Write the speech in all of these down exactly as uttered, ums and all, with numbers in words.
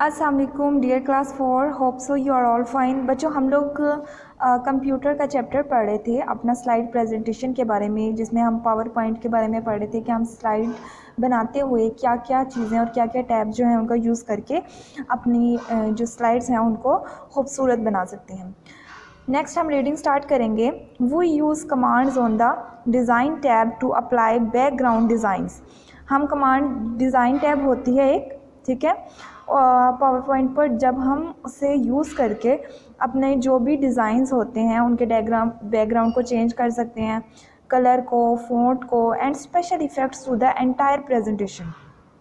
अस्सलाम वालेकुम dear class four, hope so you are all fine. बच्चों, हम लोग कंप्यूटर का चैप्टर पढ़ रहे थे अपना स्लाइड प्रेजेंटेशन के बारे में, जिसमें हम पावर पॉइंट के बारे में पढ़ रहे थे कि हम स्लाइड बनाते हुए क्या क्या चीज़ें और क्या क्या टैब जो हैं उनका यूज़ करके अपनी uh, जो स्लाइड्स हैं उनको खूबसूरत बना सकते हैं। नेक्स्ट हम रीडिंग स्टार्ट करेंगे। We use commands on the design tab to apply background designs. हम कमांड डिज़ाइन टैब होती है एक, ठीक है, पावर पॉइंट पर जब हम उसे यूज़ करके अपने जो भी डिज़ाइंस होते हैं उनके डायग्राम बैकग्राउंड को चेंज कर सकते हैं, कलर को, फ़ॉन्ट को and special effects to the entire presentation,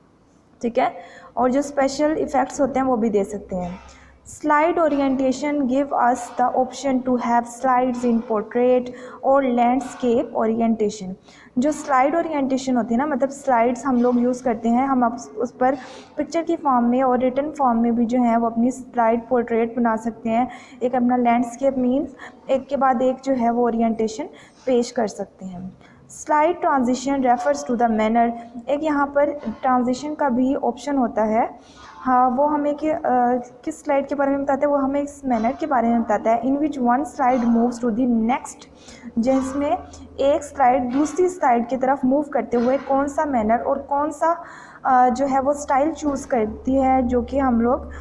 ठीक है, और जो स्पेशल इफ़ेक्ट्स होते हैं वो भी दे सकते हैं। Slide orientation give us the option to have slides in portrait और लैंडस्केप ओरिएंटेशन। जो स्लाइड ओरिएंटेशन होती है ना, मतलब स्लाइड्स हम लोग यूज़ करते हैं, हम अब उस पर पिक्चर की फॉर्म में और रिटन फॉर्म में भी जो है वो अपनी स्लाइड पोर्ट्रेट बना सकते हैं। एक अपना लैंडस्केप मीन्स एक के बाद एक जो है वो ओरिएंटेशन पेश कर सकते हैं। Slide transition refers to the manner, एक यहाँ पर ट्रांजिशन का भी ऑप्शन होता है। हाँ, वो हमें कि, आ, किस स्लाइड के बारे में बताता है, वो हमें इस मैनर के बारे में बताता है। In which one slide moves to the next, जिसमें एक स्लाइड दूसरी स्लाइड की तरफ मूव करते हुए कौन सा मैनर और कौन सा आ, जो है वो स्टाइल चूज़ करती है, जो कि हम लोग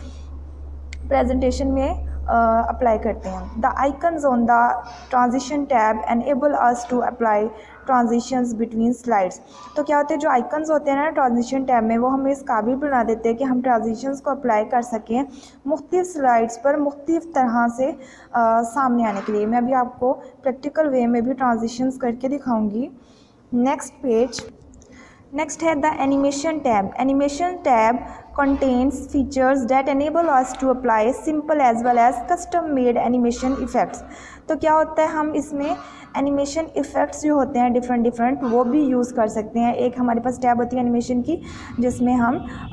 प्रेजेंटेशन में अप्लाई uh, करते हैं। The icons on the transition tab enable us to apply transitions between slides. तो क्या होते हैं, जो आइकन्स होते हैं ना ट्रांजिशन टैब में, वो हमें इस काबिल बना देते हैं कि हम ट्रांजिशंस को अप्लाई कर सकें मुख्तलिफ स्लाइड्स पर मुख्तलिफ तरह से uh, सामने आने के लिए। मैं अभी आपको प्रैक्टिकल वे में भी ट्रांजिशंस करके दिखाऊंगी। नेक्स्ट पेज, नेक्स्ट है the animation tab. Animation tab contains features that enable us to apply simple as well as custom made animation effects। तो क्या होता है, हम इसमें एनिमेशन इफ़ेक्ट्स जो होते हैं डिफरेंट डिफरेंट वो भी यूज़ कर सकते हैं। एक हमारे पास टैब होती है एनिमेशन की, जिसमें हम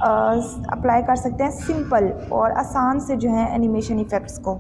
अप्लाई कर सकते हैं सिंपल और आसान से जो है एनिमेशन इफ़ेक्ट्स को।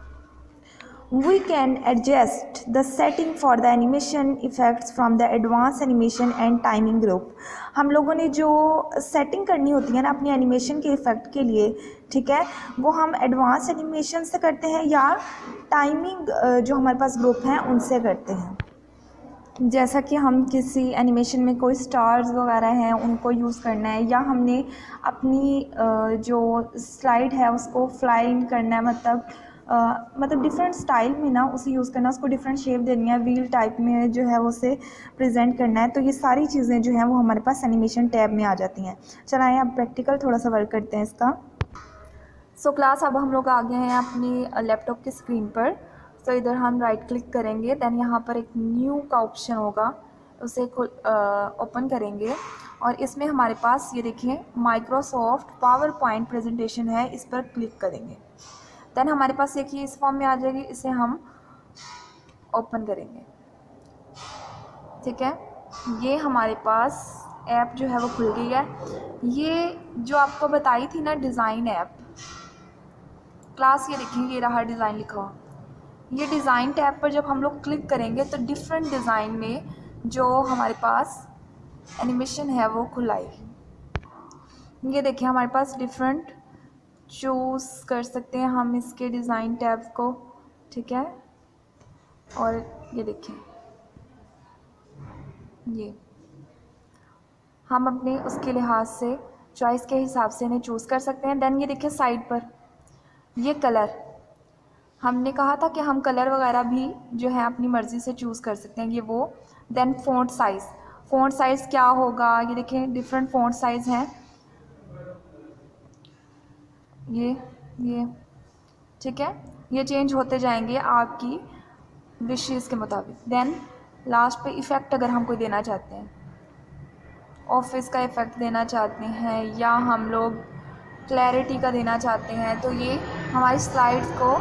We can adjust the setting for the animation effects from the advanced animation and timing group। हम लोगों ने जो सेटिंग करनी होती है ना अपनी एनिमेशन के इफ़ेक्ट के लिए, ठीक है, वो हम एडवांस एनिमेशन से करते हैं या टाइमिंग जो हमारे पास ग्रुप हैं उनसे करते हैं। जैसा कि हम किसी एनिमेशन में कोई स्टार्स वगैरह हैं उनको यूज़ करना है, या हमने अपनी जो स्लाइड है उसको फ्लाई इन करना है, मतलब Uh, मतलब डिफरेंट स्टाइल में ना उसे यूज़ करना, उसको डिफरेंट शेप देनी है, व्हील टाइप में जो है वो उसे प्रेजेंट करना है। तो ये सारी चीज़ें जो हैं वो हमारे पास एनिमेशन टैब में आ जाती हैं। चलाएं अब प्रैक्टिकल थोड़ा सा वर्क करते हैं इसका। सो so, क्लास अब हम लोग आ गए हैं अपनी लैपटॉप की स्क्रीन पर। तो so, इधर हम राइट क्लिक करेंगे, दैन यहाँ पर एक न्यू का ऑप्शन होगा, उसे ओपन करेंगे और इसमें हमारे पास ये देखिए माइक्रोसॉफ्ट पावर पॉइंट प्रेजेंटेशन है, इस पर क्लिक करेंगे। देन हमारे पास एक ही इस फॉर्म में आ जाएगी, इसे हम ओपन करेंगे, ठीक है। ये हमारे पास ऐप जो है वो खुल गई है। ये जो आपको बताई थी ना डिज़ाइन ऐप क्लास, ये देखिए ये रहा डिज़ाइन लिखा हुआ। ये डिज़ाइन टैब पर जब हम लोग क्लिक करेंगे तो डिफरेंट डिज़ाइन में जो हमारे पास एनिमेशन है वो खुलाएगी। ये देखिए हमारे पास डिफरेंट चूज़ कर सकते हैं हम इसके डिज़ाइन टैब को, ठीक है। और ये देखिए ये हम अपने उसके लिहाज से चॉइस के हिसाब से इन्हें चूज़ कर सकते हैं। देन ये देखिए साइड पर ये कलर, हमने कहा था कि हम कलर वगैरह भी जो है अपनी मर्ज़ी से चूज़ कर सकते हैं, ये वो। Then font size, font size क्या होगा, ये देखिए डिफरेंट फ़ॉन्ट साइज़ हैं, ये ये ठीक है, ये चेंज होते जाएंगे आपकी विशेज़ के मुताबिक। देन लास्ट पे इफ़ेक्ट अगर हम कोई देना चाहते हैं, ऑफिस का इफ़ेक्ट देना चाहते हैं या हम लोग क्लैरिटी का देना चाहते हैं, तो ये हमारी स्लाइड्स को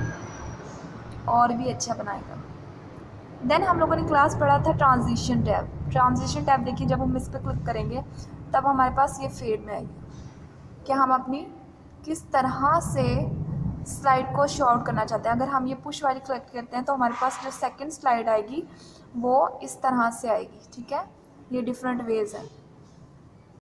और भी अच्छा बनाएगा। देन हम लोगों ने क्लास पढ़ा था ट्रांजिशन टैब। ट्रांजिशन टैब देखिए जब हम इस पर क्लिक करेंगे तब हमारे पास ये फेड में आएगी कि हम अपनी किस तरह से स्लाइड को शॉर्ट करना चाहते हैं। अगर हम ये पुश वाली क्लिक करते हैं तो हमारे पास जो सेकंड स्लाइड आएगी वो इस तरह से आएगी, ठीक है। ये डिफरेंट वेज है।